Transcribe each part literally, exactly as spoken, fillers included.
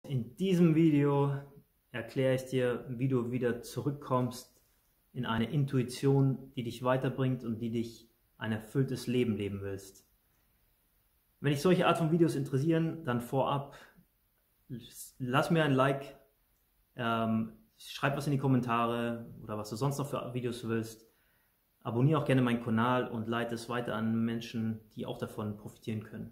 In diesem Video erkläre ich dir, wie du wieder zurückkommst in eine Intuition, die dich weiterbringt und die dich ein erfülltes Leben leben willst. Wenn dich solche Art von Videos interessieren, dann vorab lass mir ein Like, ähm, schreib was in die Kommentare oder was du sonst noch für Videos willst. Abonniere auch gerne meinen Kanal und leite es weiter an Menschen, die auch davon profitieren können.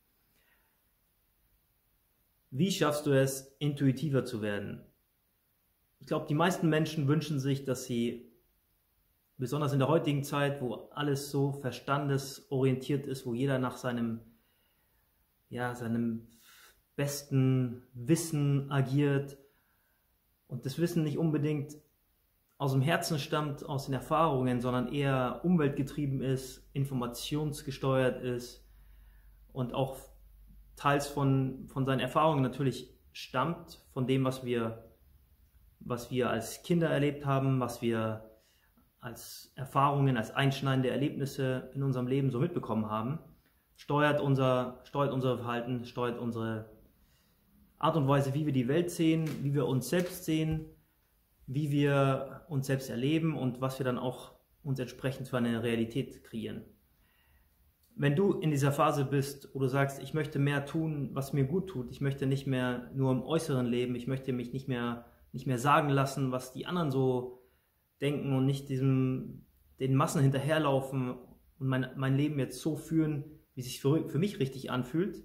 Wie schaffst du es, intuitiver zu werden? Ich glaube, die meisten Menschen wünschen sich, dass sie, besonders in der heutigen Zeit, wo alles so verstandesorientiert ist, wo jeder nach seinem, ja, seinem besten Wissen agiert und das Wissen nicht unbedingt aus dem Herzen stammt, aus den Erfahrungen, sondern eher umweltgetrieben ist, informationsgesteuert ist und auch teils von, von seinen Erfahrungen natürlich stammt, von dem, was wir, was wir als Kinder erlebt haben, was wir als Erfahrungen, als einschneidende Erlebnisse in unserem Leben so mitbekommen haben, steuert unser, steuert unser Verhalten, steuert unsere Art und Weise, wie wir die Welt sehen, wie wir uns selbst sehen, wie wir uns selbst erleben und was wir dann auch uns entsprechend für eine Realität kreieren. Wenn du in dieser Phase bist, wo du sagst, ich möchte mehr tun, was mir gut tut, ich möchte nicht mehr nur im Äußeren leben, ich möchte mich nicht mehr, nicht mehr sagen lassen, was die anderen so denken und nicht diesem, den Massen hinterherlaufen und mein, mein Leben jetzt so führen, wie es sich für, für mich richtig anfühlt,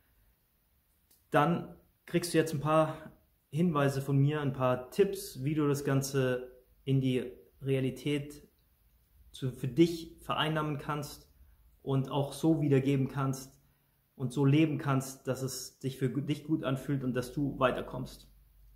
dann kriegst du jetzt ein paar Hinweise von mir, ein paar Tipps, wie du das Ganze in die Realität zu, für dich vereinnahmen kannst und auch so wiedergeben kannst und so leben kannst, dass es sich für dich gut anfühlt und dass du weiterkommst.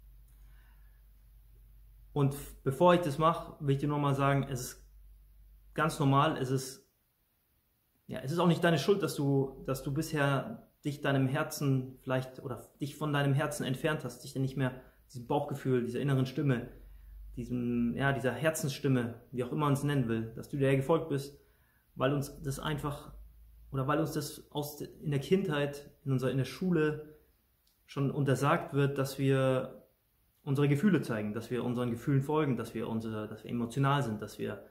Und bevor ich das mache, will ich dir nochmal sagen, es ist ganz normal, es ist, ja, es ist auch nicht deine Schuld, dass du, dass du bisher dich deinem Herzen vielleicht oder dich von deinem Herzen entfernt hast, dich dann nicht mehr diesem Bauchgefühl, dieser inneren Stimme, diesem, ja, dieser Herzensstimme, wie auch immer man es nennen will, dass du der gefolgt bist, weil uns das einfach, oder weil uns das aus, in der Kindheit, in, unserer, in der Schule schon untersagt wird, dass wir unsere Gefühle zeigen, dass wir unseren Gefühlen folgen, dass wir, unsere, dass wir emotional sind, dass wir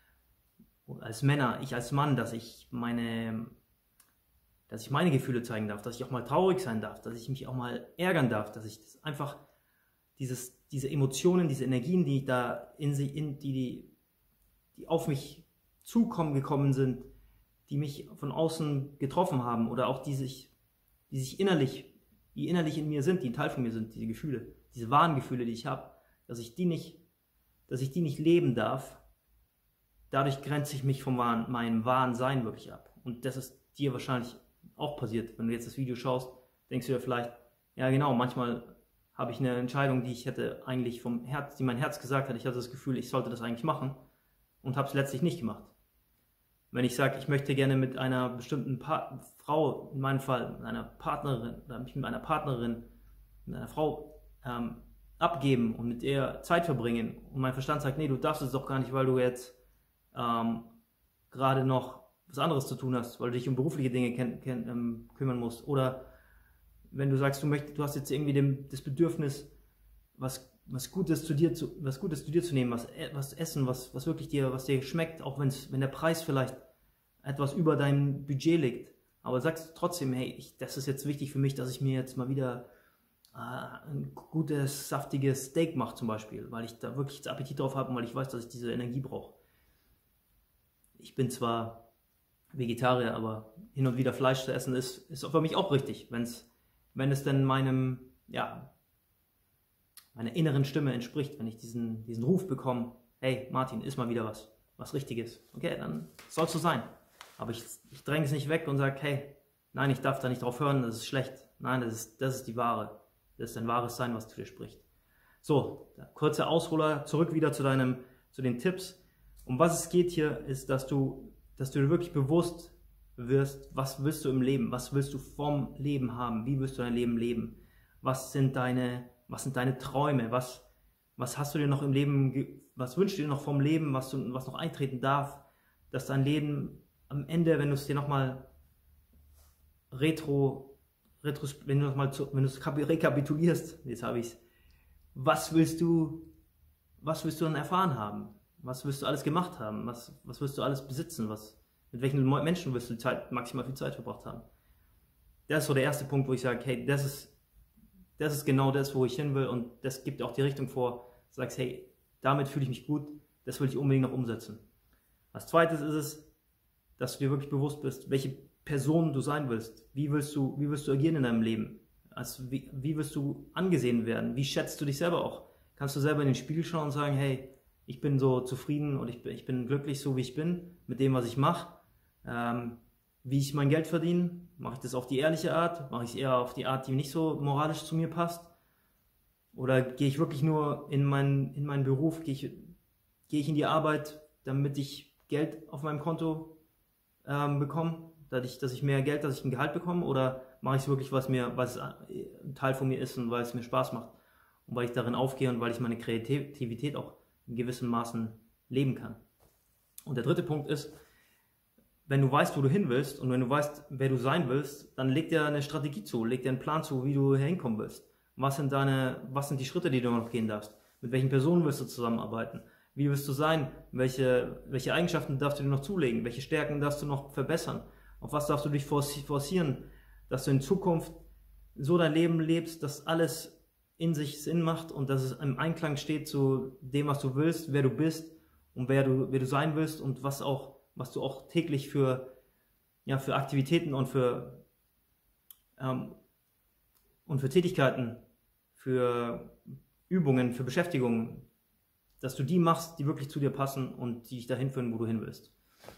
als Männer, ich als Mann, dass ich meine, dass ich meine Gefühle zeigen darf, dass ich auch mal traurig sein darf, dass ich mich auch mal ärgern darf, dass ich das einfach, dieses, diese Emotionen, diese Energien, die da in sich, in, die, die, die auf mich zukommen gekommen sind, die mich von außen getroffen haben oder auch die sich, die sich innerlich, die innerlich in mir sind, die ein Teil von mir sind, diese Gefühle, diese wahren Gefühle, die ich habe, dass ich die nicht, dass ich die nicht leben darf, dadurch grenze ich mich von wahren, meinem wahren Sein wirklich ab. Und das ist dir wahrscheinlich auch passiert. Wenn du jetzt das Video schaust, denkst du dir vielleicht, ja genau, manchmal habe ich eine Entscheidung, die ich hätte eigentlich vom Herz, die mein Herz gesagt hat, ich hatte das Gefühl, ich sollte das eigentlich machen und habe es letztlich nicht gemacht. Wenn ich sage, ich möchte gerne mit einer bestimmten pa Frau, in meinem Fall mit einer Partnerin, oder mich mit einer Partnerin, mit einer Frau ähm, abgeben und mit ihr Zeit verbringen und mein Verstand sagt, nee, du darfst es doch gar nicht, weil du jetzt ähm, gerade noch was anderes zu tun hast, weil du dich um berufliche Dinge ken, ken, ähm, kümmern musst. Oder wenn du sagst, du möchtest, du hast jetzt irgendwie dem, das Bedürfnis, was, was Gutes zu dir zu, was Gutes zu dir zu nehmen, was, was essen, was, was wirklich dir, was dir schmeckt, auch wenn's, wenn der Preis vielleicht etwas über deinem Budget liegt. Aber sagst trotzdem, hey, ich, das ist jetzt wichtig für mich, dass ich mir jetzt mal wieder äh, ein gutes, saftiges Steak mache zum Beispiel, weil ich da wirklich Appetit drauf habe und weil ich weiß, dass ich diese Energie brauche. Ich bin zwar Vegetarier, aber hin und wieder Fleisch zu essen ist, ist für mich auch richtig, wenn's, wenn es denn meinem, ja, meiner inneren Stimme entspricht, wenn ich diesen, diesen Ruf bekomme, hey Martin, iss mal wieder was, was Richtiges. Okay, dann soll es so sein. Aber ich, ich dränge es nicht weg und sage, hey, nein, ich darf da nicht drauf hören, das ist schlecht. Nein, das ist, das ist die Wahre. Das ist ein wahres Sein, was zu dir spricht. So, kurzer Ausholer, zurück wieder zu, deinem, zu den Tipps. Um was es geht hier, ist, dass du, dass du dir wirklich bewusst wirst, was willst du im Leben, was willst du vom Leben haben, wie willst du dein Leben leben, was sind deine, was sind deine Träume, was, was hast du dir noch im Leben, was wünschst du dir noch vom Leben, was, du, was noch eintreten darf, dass dein Leben am Ende, wenn du es dir nochmal retro, retros wenn du das mal zu, wenn du es rekapitulierst, jetzt habe ich es, was willst du, was willst du dann erfahren haben? Was willst du alles gemacht haben? Was, was willst du alles besitzen? Was, mit welchen Menschen willst du Zeit, maximal viel Zeit verbracht haben? Das ist so der erste Punkt, wo ich sage, hey, das ist, das ist genau das, wo ich hin will, und das gibt auch die Richtung vor. Du sagst, hey, damit fühle ich mich gut, das will ich unbedingt noch umsetzen. Als zweites ist es, dass du dir wirklich bewusst bist, welche Person du sein willst. Wie willst du, wie willst du agieren in deinem Leben? Also wie, wie willst du angesehen werden? Wie schätzt du dich selber auch? Kannst du selber in den Spiegel schauen und sagen, hey, ich bin so zufrieden und ich bin, ich bin glücklich, so wie ich bin, mit dem, was ich mache. Ähm, wie ich mein Geld verdiene, mache ich das auf die ehrliche Art? Mache ich es eher auf die Art, die nicht so moralisch zu mir passt? Oder gehe ich wirklich nur in, mein, in meinen Beruf, gehe ich, gehe ich in die Arbeit, damit ich Geld auf meinem Konto ähm, bekomme, dass ich, dass ich mehr Geld, dass ich ein Gehalt bekomme, oder mache ich es wirklich, was mir, was ein Teil von mir ist und weil es mir Spaß macht und weil ich darin aufgehe und weil ich meine Kreativität auch in gewissen Maßen leben kann. Und der dritte Punkt ist, wenn du weißt, wo du hin willst und wenn du weißt, wer du sein willst, dann leg dir eine Strategie zu, leg dir einen Plan zu, wie du hinkommen willst. Was sind deine, was sind die Schritte, die du noch gehen darfst? Mit welchen Personen willst du zusammenarbeiten? Wie willst du sein? Welche, welche Eigenschaften darfst du dir noch zulegen? Welche Stärken darfst du noch verbessern? Auf was darfst du dich forcieren, dass du in Zukunft so dein Leben lebst, dass alles in sich Sinn macht und dass es im Einklang steht zu dem, was du willst, wer du bist und wer du, wer du sein willst und was auch, was du auch täglich für, ja, für Aktivitäten und für, ähm, und für Tätigkeiten, für Übungen, für Beschäftigungen, dass du die machst, die wirklich zu dir passen und die dich dahin führen, wo du hin willst.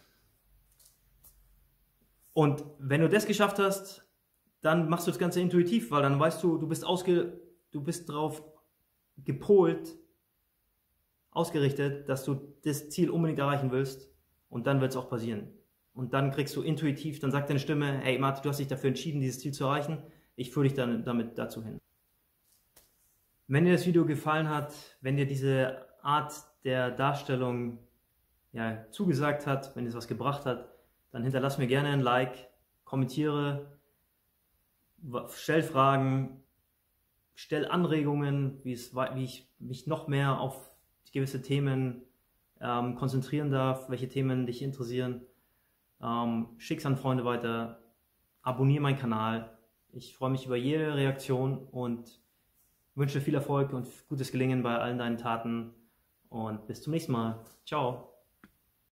Und wenn du das geschafft hast, dann machst du das Ganze intuitiv, weil dann weißt du, du bist ausge, du bist drauf gepolt, ausgerichtet, dass du das Ziel unbedingt erreichen willst, und dann wird es auch passieren. Und dann kriegst du intuitiv, dann sagt deine Stimme, hey Martin, du hast dich dafür entschieden, dieses Ziel zu erreichen, ich führe dich dann damit dazu hin. Wenn dir das Video gefallen hat, wenn dir diese Art der Darstellung ja, zugesagt hat, wenn es was gebracht hat, dann hinterlass mir gerne ein Like, kommentiere, stell Fragen, stell Anregungen, wie, es, wie ich mich noch mehr auf gewisse Themen ähm, konzentrieren darf, welche Themen dich interessieren. Ähm, schick's an Freunde weiter, abonniere meinen Kanal. Ich freue mich über jede Reaktion und wünsche viel Erfolg und gutes Gelingen bei allen deinen Taten. Und bis zum nächsten Mal. Ciao.